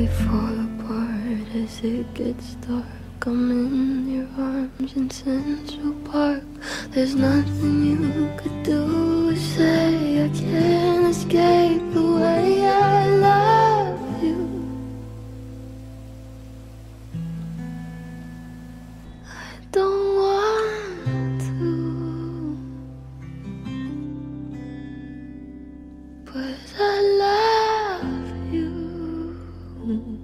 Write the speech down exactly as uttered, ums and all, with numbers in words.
we fall apart as it gets dark. I'm in your arms in Central Park. There's nothing you could do or say. I can't escape the way I love you. I don't want to, but I love you.